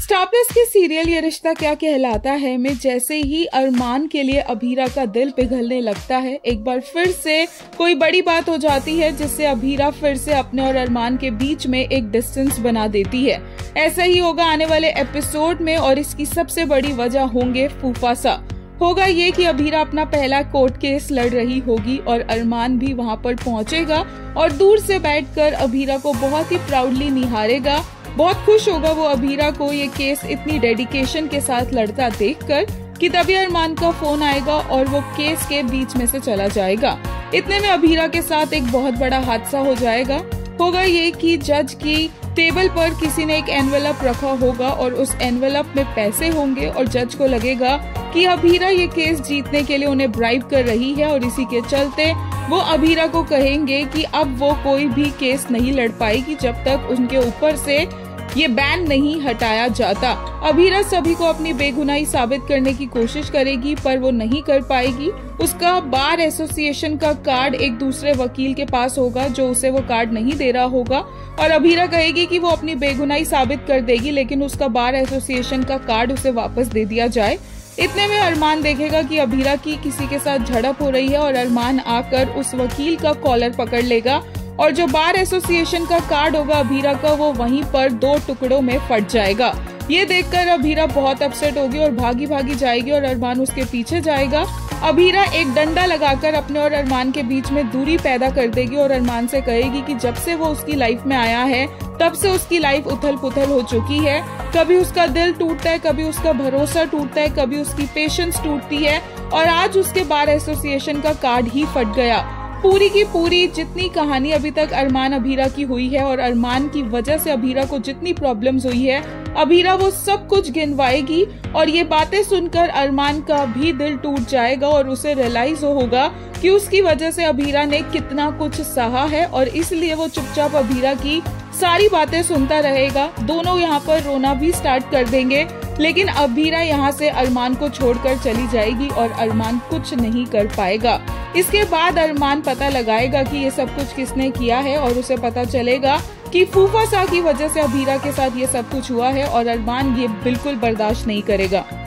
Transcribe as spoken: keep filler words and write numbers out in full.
Star plus के serial ये रिश्ता क्या कहलाता है में जैसे ही अरमान के लिए अभीरा का दिल पिघलने लगता है, एक बार फिर से कोई बड़ी बात हो जाती है जिससे अभीरा फिर से अपने और अरमान के बीच में एक डिस्टेंस बना देती है। ऐसा ही होगा आने वाले एपिसोड में और इसकी सबसे बड़ी वजह होंगे फूफासा। होगा ये कि अभीरा अपना पहला कोर्ट केस लड़ रही होगी और अरमान भी वहां पर पहुंचेगा और दूर से बैठकर अभीरा को बहुत ही प्राउडली निहारेगा। बहुत खुश होगा वो अभीरा को ये केस इतनी डेडिकेशन के साथ लड़ता देखकर कि तभी अरमान का फोन आएगा और वो केस के बीच में से चला जाएगा। इतने में अभीरा के साथ एक बहुत बड़ा हादसा हो जाएगा। होगा ये कि जज की टेबल पर किसी ने एक एनवेलप रखा होगा और उस एनवेलप में पैसे होंगे और जज को लगेगा कि अभीरा ये केस जीतने के लिए उन्हें ब्राइब कर रही है और इसी के चलते वो अभीरा को कहेंगे कि अब वो कोई भी केस नहीं लड़ पाएगी जब तक उनके ऊपर से ये बैन नहीं हटाया जाता। अभीरा सभी को अपनी बेगुनाही साबित करने की कोशिश करेगी पर वो नहीं कर पाएगी। उसका बार एसोसिएशन का कार्ड एक दूसरे वकील के पास होगा जो उसे वो कार्ड नहीं दे रहा होगा और अभीरा कहेगी कि वो अपनी बेगुनाही साबित कर देगी लेकिन उसका बार एसोसिएशन का कार्ड उसे वापस दे दिया जाए। इतने में अरमान देखेगा कि अभीरा की किसी के साथ झड़प हो रही है और अरमान आकर उस वकील का कॉलर पकड़ लेगा और जो बार एसोसिएशन का कार्ड होगा अभीरा का वो वहीं पर दो टुकड़ों में फट जाएगा। ये देखकर अभीरा बहुत अपसेट होगी और भागी भागी जाएगी और अरमान उसके पीछे जाएगा। अभीरा एक डंडा लगाकर अपने और अरमान के बीच में दूरी पैदा कर देगी और अरमान से कहेगी कि जब से वो उसकी लाइफ में आया है तब से उसकी लाइफ उथल पुथल हो चुकी है। कभी उसका दिल टूटता है, कभी उसका भरोसा टूटता है, कभी उसकी पेशेंस टूटती है और आज उसके बार एसोसिएशन का कार्ड ही फट गया। पूरी की पूरी जितनी कहानी अभी तक अरमान अभीरा की हुई है और अरमान की वजह से अभीरा को जितनी प्रॉब्लम्स हुई है अभीरा वो सब कुछ गिनवाएगी और ये बातें सुनकर अरमान का भी दिल टूट जाएगा और उसे रियलाइज होगा कि उसकी वजह से अभीरा ने कितना कुछ सहा है और इसलिए वो चुपचाप अभीरा की सारी बातें सुनता रहेगा। दोनों यहाँ पर रोना भी स्टार्ट कर देंगे लेकिन अभीरा यहाँ से अरमान को छोड़कर चली जाएगी और अरमान कुछ नहीं कर पाएगा। इसके बाद अरमान पता लगाएगा कि ये सब कुछ किसने किया है और उसे पता चलेगा कि फूफासा की वजह से अभीरा के साथ ये सब कुछ हुआ है और अरमान ये बिल्कुल बर्दाश्त नहीं करेगा।